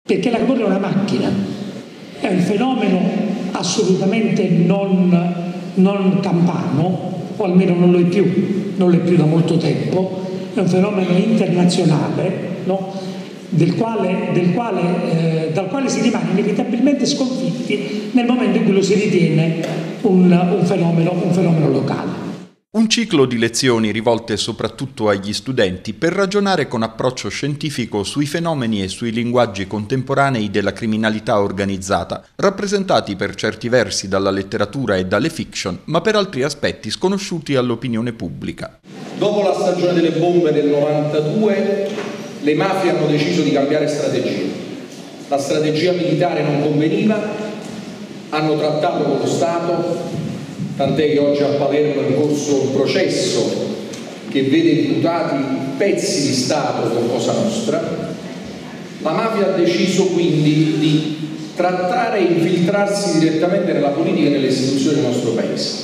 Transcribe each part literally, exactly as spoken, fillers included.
Perché la camorra è una macchina, è un fenomeno assolutamente non, non campano, o almeno non lo è più, non lo è più da molto tempo, è un fenomeno internazionale, no? del quale, del quale, eh, dal quale si rimane inevitabilmente sconfitti nel momento in cui lo si ritiene un, un, fenomeno, un fenomeno locale. Un ciclo di lezioni rivolte soprattutto agli studenti per ragionare con approccio scientifico sui fenomeni e sui linguaggi contemporanei della criminalità organizzata, rappresentati per certi versi dalla letteratura e dalle fiction, ma per altri aspetti sconosciuti all'opinione pubblica. Dopo la stagione delle bombe del novantadue, le mafie hanno deciso di cambiare strategia. La strategia militare non conveniva, hanno trattato con lo Stato, tant'è che oggi a Palermo è in corso un processo che vede imputati pezzi di Stato con Cosa Nostra. La mafia ha deciso quindi di trattare e infiltrarsi direttamente nella politica e nelle istituzioni del nostro Paese.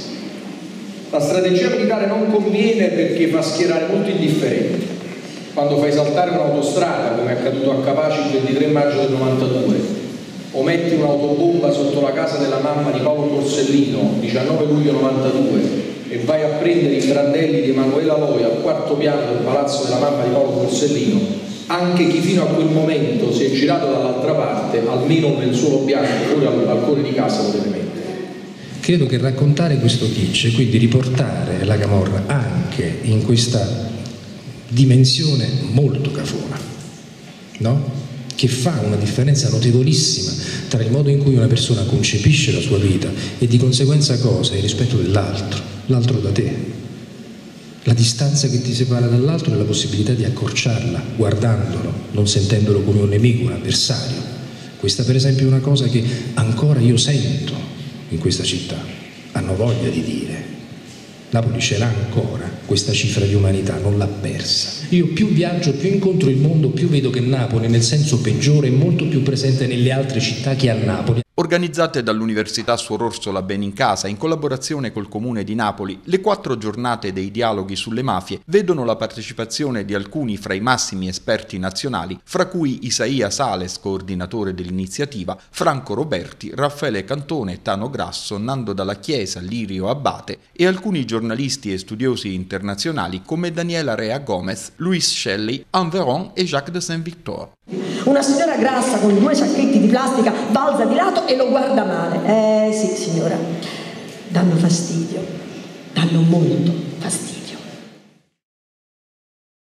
La strategia militare non conviene perché fa schierare molti indifferenti. Quando fai saltare un'autostrada, come è accaduto a Capaci il ventitré maggio del novantadue, o metti un'autobomba sotto la casa della mamma di Paolo Borsellino, diciannove luglio novantadue, e vai a prendere i brandelli di Emanuela Loi al quarto piano del palazzo della mamma di Paolo Borsellino, anche chi fino a quel momento si è girato dall'altra parte, almeno nel suolo bianco, fuori al balcone di casa lo deve mettere. Credo che raccontare questo kitsch, quindi riportare la camorra anche in questa dimensione molto cafona, no? Che fa una differenza notevolissima tra il modo in cui una persona concepisce la sua vita e di conseguenza cosa? Il rispetto dell'altro, l'altro da te. La distanza che ti separa dall'altro e la possibilità di accorciarla guardandolo, non sentendolo come un nemico, un avversario. Questa per esempio è una cosa che ancora io sento in questa città. Hanno voglia di dire. Napoli ce l'ha ancora, questa cifra di umanità, non l'ha persa. Io più viaggio, più incontro il mondo, più vedo che Napoli, nel senso peggiore, è molto più presente nelle altre città che a Napoli. Organizzate dall'Università Suor Orsola Benincasa in collaborazione col Comune di Napoli, le quattro giornate dei dialoghi sulle mafie vedono la partecipazione di alcuni fra i massimi esperti nazionali, fra cui Isaia Sales, coordinatore dell'iniziativa, Franco Roberti, Raffaele Cantone, Tano Grasso, Nando Dalla Chiesa, Lirio Abate e alcuni giornalisti e studiosi internazionali come Daniela Rea Gomez, Louis Shelley, Anne Veron e Jacques de Saint-Victor. Una signora grassa con due sacchetti di plastica balza di lato e lo guarda male. Eh sì, signora, danno fastidio, danno molto fastidio.